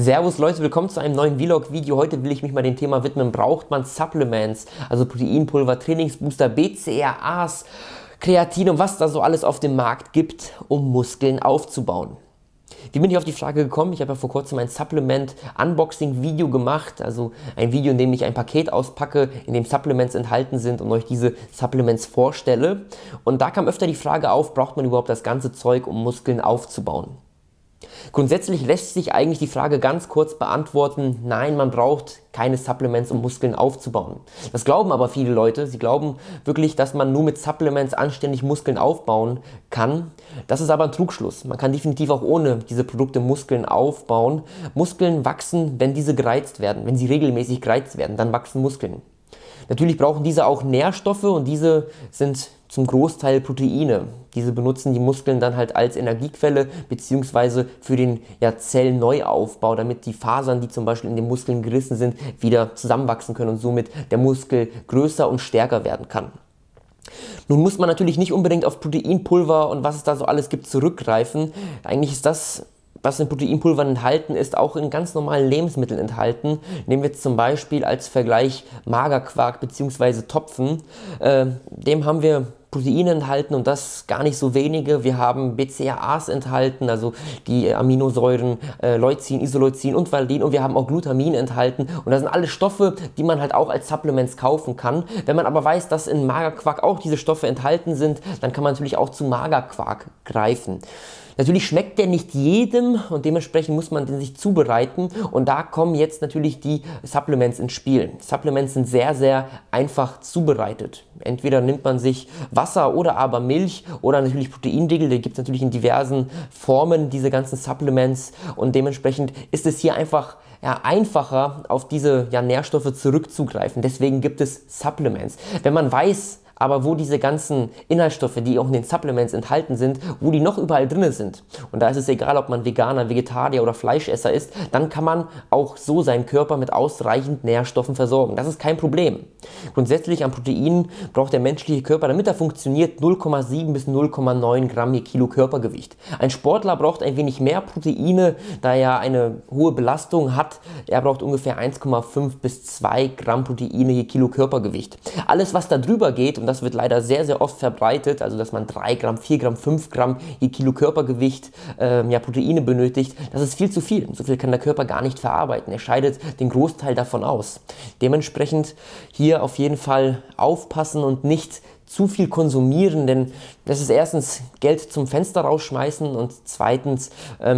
Servus Leute, willkommen zu einem neuen Vlog-Video. Heute will ich mich mal dem Thema widmen, braucht man Supplements, also Proteinpulver, Trainingsbooster, BCAAs, Kreatin und was da so alles auf dem Markt gibt, um Muskeln aufzubauen. Wie bin ich auf die Frage gekommen? Ich habe ja vor kurzem ein Supplement-Unboxing-Video gemacht, also ein Video, in dem ich ein Paket auspacke, in dem Supplements enthalten sind und euch diese Supplements vorstelle. Und da kam öfter die Frage auf, braucht man überhaupt das ganze Zeug, um Muskeln aufzubauen? Grundsätzlich lässt sich eigentlich die Frage ganz kurz beantworten, nein, man braucht keine Supplements, um Muskeln aufzubauen. Das glauben aber viele Leute, sie glauben wirklich, dass man nur mit Supplements anständig Muskeln aufbauen kann. Das ist aber ein Trugschluss. Man kann definitiv auch ohne diese Produkte Muskeln aufbauen. Muskeln wachsen, wenn diese gereizt werden, wenn sie regelmäßig gereizt werden, dann wachsen Muskeln. Natürlich brauchen diese auch Nährstoffe und diese sind zum Großteil Proteine. Diese benutzen die Muskeln dann halt als Energiequelle bzw. für den Zellneuaufbau, damit die Fasern, die zum Beispiel in den Muskeln gerissen sind, wieder zusammenwachsen können und somit der Muskel größer und stärker werden kann. Nun muss man natürlich nicht unbedingt auf Proteinpulver und was es da so alles gibt zurückgreifen. Eigentlich ist das, was in Proteinpulvern enthalten ist, auch in ganz normalen Lebensmitteln enthalten. Nehmen wir jetzt zum Beispiel als Vergleich Magerquark bzw. Topfen. Dem haben wir Proteine enthalten und das gar nicht so wenige. Wir haben BCAAs enthalten, also die Aminosäuren Leucin, Isoleucin und Valin, und wir haben auch Glutamin enthalten und das sind alles Stoffe, die man halt auch als Supplements kaufen kann. Wenn man aber weiß, dass in Magerquark auch diese Stoffe enthalten sind, dann kann man natürlich auch zu Magerquark greifen. Natürlich schmeckt der nicht jedem und dementsprechend muss man den sich zubereiten und da kommen jetzt natürlich die Supplements ins Spiel. Supplements sind sehr, sehr einfach zubereitet. Entweder nimmt man sich Wasser oder aber Milch oder natürlich Proteinriegel, die gibt es natürlich in diversen Formen, diese ganzen Supplements, und dementsprechend ist es hier einfach einfacher, auf diese Nährstoffe zurückzugreifen. Deswegen gibt es Supplements. Wenn man weiß, aber wo diese ganzen Inhaltsstoffe, die auch in den Supplements enthalten sind, wo die noch überall drin sind, und da ist es egal, ob man Veganer, Vegetarier oder Fleischesser ist, dann kann man auch so seinen Körper mit ausreichend Nährstoffen versorgen. Das ist kein Problem. Grundsätzlich an Proteinen braucht der menschliche Körper, damit er funktioniert, 0,7 bis 0,9 Gramm je Kilo Körpergewicht. Ein Sportler braucht ein wenig mehr Proteine, da er eine hohe Belastung hat. Er braucht ungefähr 1,5 bis 2 Gramm Proteine je Kilo Körpergewicht. Alles, was da drüber geht, und das wird leider sehr, sehr oft verbreitet, also dass man 3 Gramm, 4 Gramm, 5 Gramm je Kilo Körpergewicht Proteine benötigt, das ist viel zu viel. So viel kann der Körper gar nicht verarbeiten. Er scheidet den Großteil davon aus. Dementsprechend hier auf jeden Fall aufpassen und nicht zu viel konsumieren, denn das ist erstens Geld zum Fenster rausschmeißen und zweitens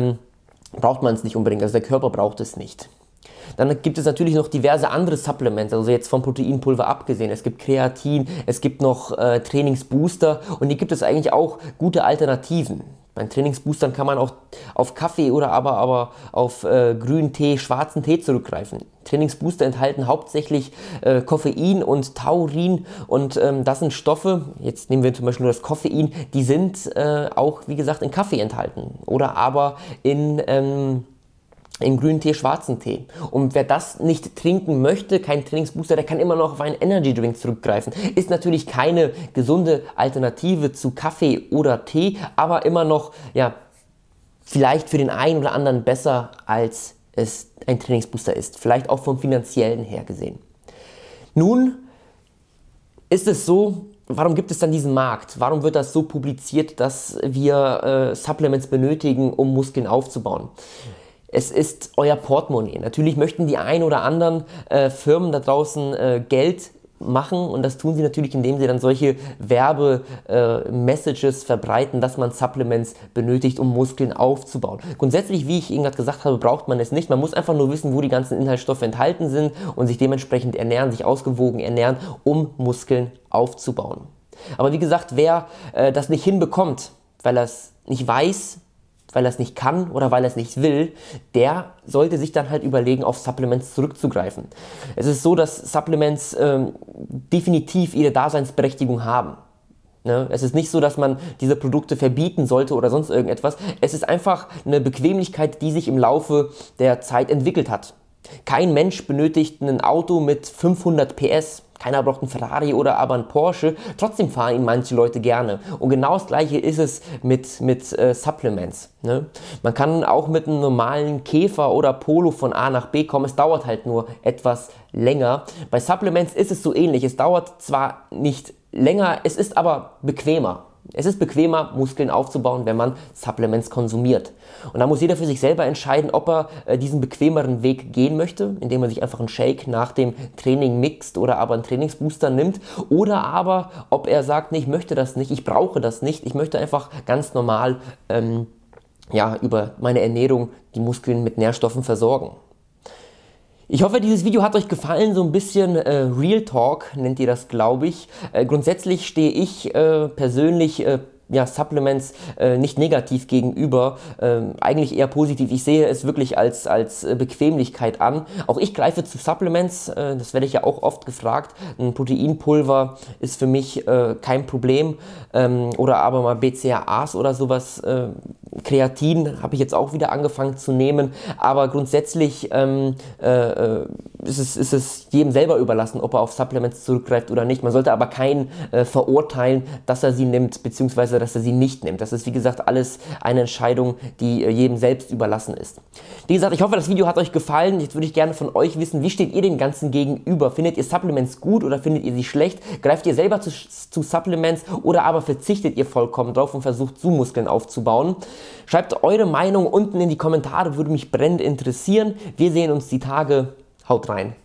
braucht man es nicht unbedingt, also der Körper braucht es nicht. Dann gibt es natürlich noch diverse andere Supplements, also jetzt vom Proteinpulver abgesehen. Es gibt Kreatin, es gibt noch Trainingsbooster und hier gibt es eigentlich auch gute Alternativen. Bei Trainingsboostern kann man auch auf Kaffee oder aber auf grünen Tee, schwarzen Tee zurückgreifen. Trainingsbooster enthalten hauptsächlich Koffein und Taurin und das sind Stoffe, jetzt nehmen wir zum Beispiel nur das Koffein, die sind auch, wie gesagt, in Kaffee enthalten oder aber in grünen Tee, schwarzen Tee. Und wer das nicht trinken möchte, kein Trainingsbooster, der kann immer noch auf einen Energy Drink zurückgreifen. Ist natürlich keine gesunde Alternative zu Kaffee oder Tee, aber immer noch, vielleicht für den einen oder anderen besser, als es ein Trainingsbooster ist. Vielleicht auch vom finanziellen her gesehen. Nun ist es so, warum gibt es dann diesen Markt? Warum wird das so publiziert, dass wir Supplements benötigen, um Muskeln aufzubauen? Es ist euer Portemonnaie. Natürlich möchten die ein oder anderen Firmen da draußen Geld machen und das tun sie natürlich, indem sie dann solche Werbe-Messages verbreiten, dass man Supplements benötigt, um Muskeln aufzubauen. Grundsätzlich, wie ich Ihnen gerade gesagt habe, braucht man es nicht. Man muss einfach nur wissen, wo die ganzen Inhaltsstoffe enthalten sind und sich dementsprechend ernähren, sich ausgewogen ernähren, um Muskeln aufzubauen. Aber wie gesagt, wer das nicht hinbekommt, weil er es nicht weiß, weil er es nicht kann oder weil er es nicht will, der sollte sich dann halt überlegen, auf Supplements zurückzugreifen. Es ist so, dass Supplements definitiv ihre Daseinsberechtigung haben. Ne? Es ist nicht so, dass man diese Produkte verbieten sollte oder sonst irgendetwas. Es ist einfach eine Bequemlichkeit, die sich im Laufe der Zeit entwickelt hat. Kein Mensch benötigt ein Auto mit 500 PS. keiner braucht einen Ferrari oder aber einen Porsche, trotzdem fahren ihn manche Leute gerne. Und genau das gleiche ist es mit Supplements. Ne? Man kann auch mit einem normalen Käfer oder Polo von A nach B kommen, es dauert halt nur etwas länger. Bei Supplements ist es so ähnlich, es dauert zwar nicht länger, es ist aber bequemer. Es ist bequemer, Muskeln aufzubauen, wenn man Supplements konsumiert. Und da muss jeder für sich selber entscheiden, ob er diesen bequemeren Weg gehen möchte, indem er sich einfach einen Shake nach dem Training mixt oder aber einen Trainingsbooster nimmt. Oder aber, ob er sagt, nee, ich möchte das nicht, ich brauche das nicht, ich möchte einfach ganz normal über meine Ernährung die Muskeln mit Nährstoffen versorgen. Ich hoffe, dieses Video hat euch gefallen, so ein bisschen Real Talk nennt ihr das, glaube ich. Grundsätzlich stehe ich persönlich Supplements nicht negativ gegenüber, eigentlich eher positiv. Ich sehe es wirklich als Bequemlichkeit an. Auch ich greife zu Supplements, das werde ich ja auch oft gefragt. Ein Proteinpulver ist für mich kein Problem, oder aber mal BCAAs oder sowas. Kreatin habe ich jetzt auch wieder angefangen zu nehmen, aber grundsätzlich ist es jedem selber überlassen, ob er auf Supplements zurückgreift oder nicht. Man sollte aber keinen verurteilen, dass er sie nimmt, beziehungsweise dass er sie nicht nimmt. Das ist, wie gesagt, alles eine Entscheidung, die jedem selbst überlassen ist. Wie gesagt, ich hoffe, das Video hat euch gefallen. Jetzt würde ich gerne von euch wissen, wie steht ihr dem Ganzen gegenüber? Findet ihr Supplements gut oder findet ihr sie schlecht? Greift ihr selber zu Supplements oder aber verzichtet ihr vollkommen drauf und versucht, Muskeln aufzubauen? Schreibt eure Meinung unten in die Kommentare, würde mich brennend interessieren. Wir sehen uns die Tage. Haut rein!